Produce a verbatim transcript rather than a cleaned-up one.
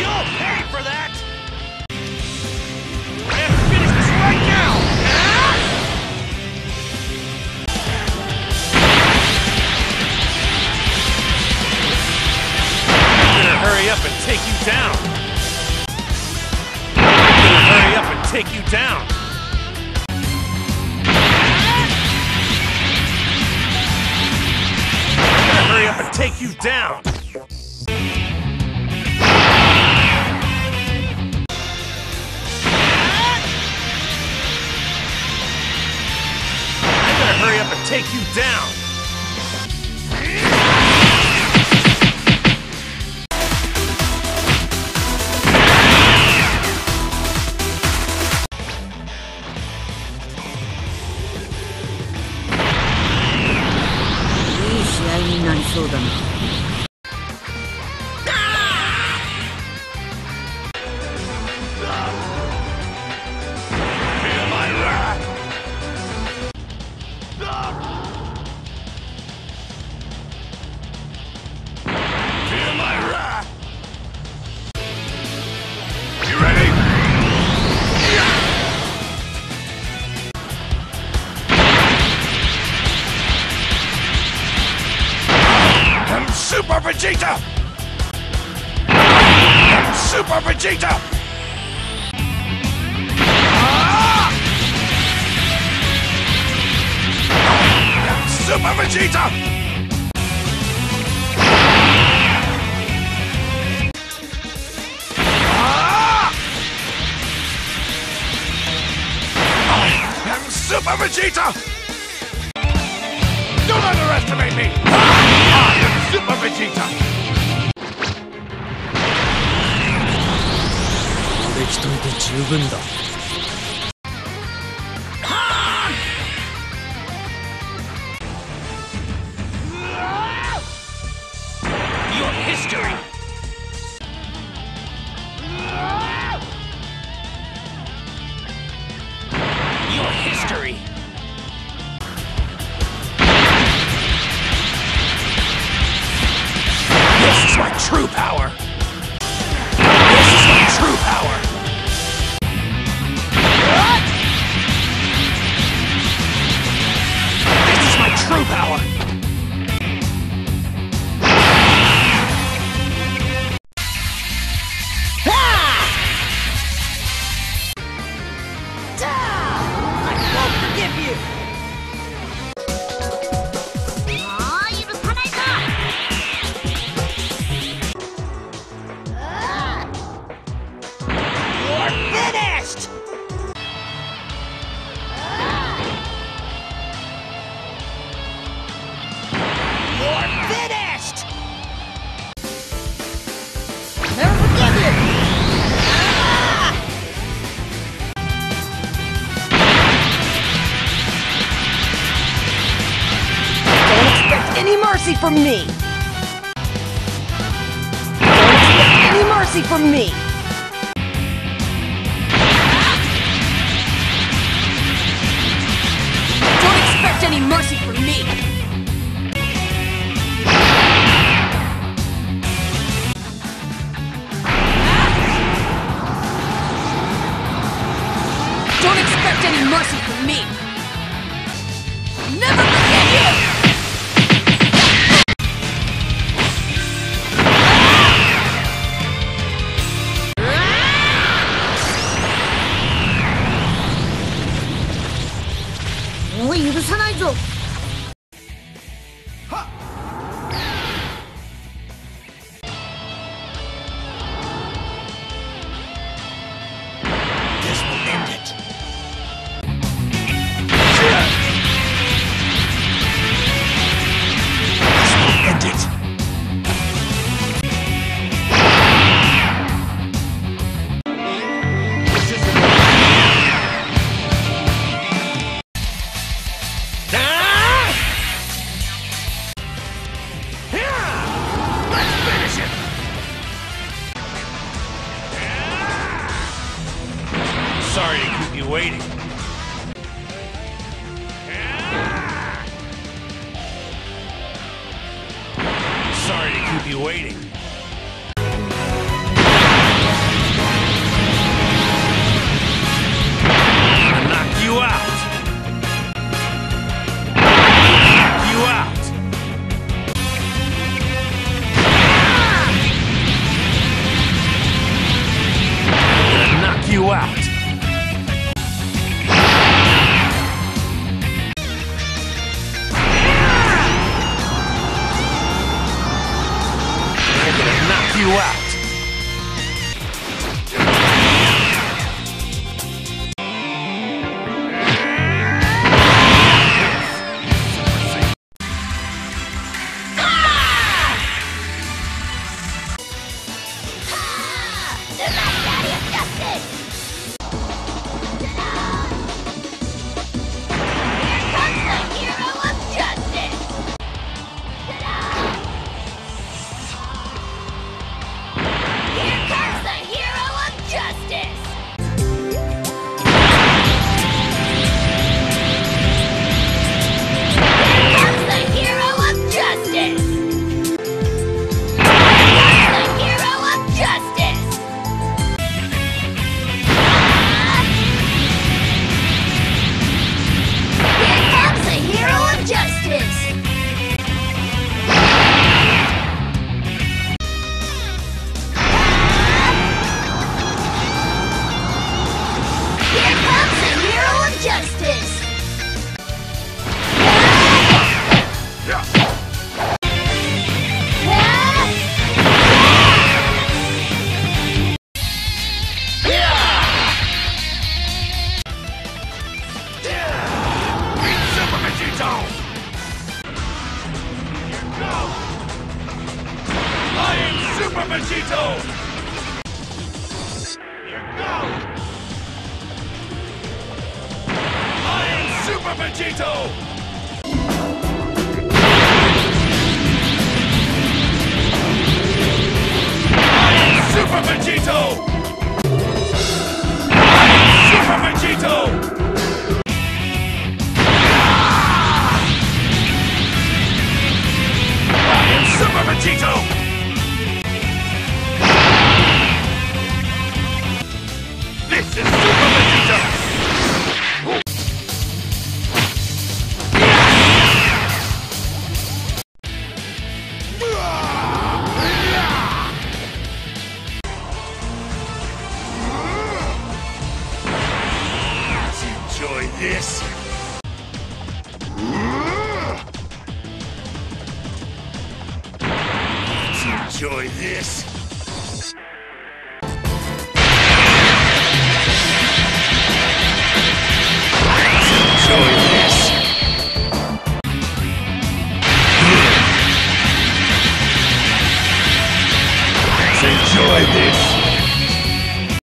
You'll pay for that! I have to finish this right now! I'm gonna hurry up and take you down! I'm gonna hurry up and take you down! I'm gonna hurry up and take you down! Hurry up and take you down! いい試合になりそうだな。 Super Vegeta! I'm Super Vegeta! Ah! I'm Super Vegeta! Ah! I'm Super Vegeta! Don't underestimate me! I am Super Vegeta! 俺一人で十分だ。 Your history! Your history! This is my true power! This is my true power! This is my true power! I won't forgive you. Any mercy from me! Don't expect any mercy from me! Don't expect any mercy from me! Don't expect any mercy from me! Never forget you! This will end it! This will end it! Sorry to keep you waiting. Sorry to keep you waiting. you out. Super Vegito! Here goes! I am Super Vegito! I am Super Vegito! I am Super Vegito! I am Super Vegito! This is Super Vegito! Let's enjoy this! Let's enjoy this!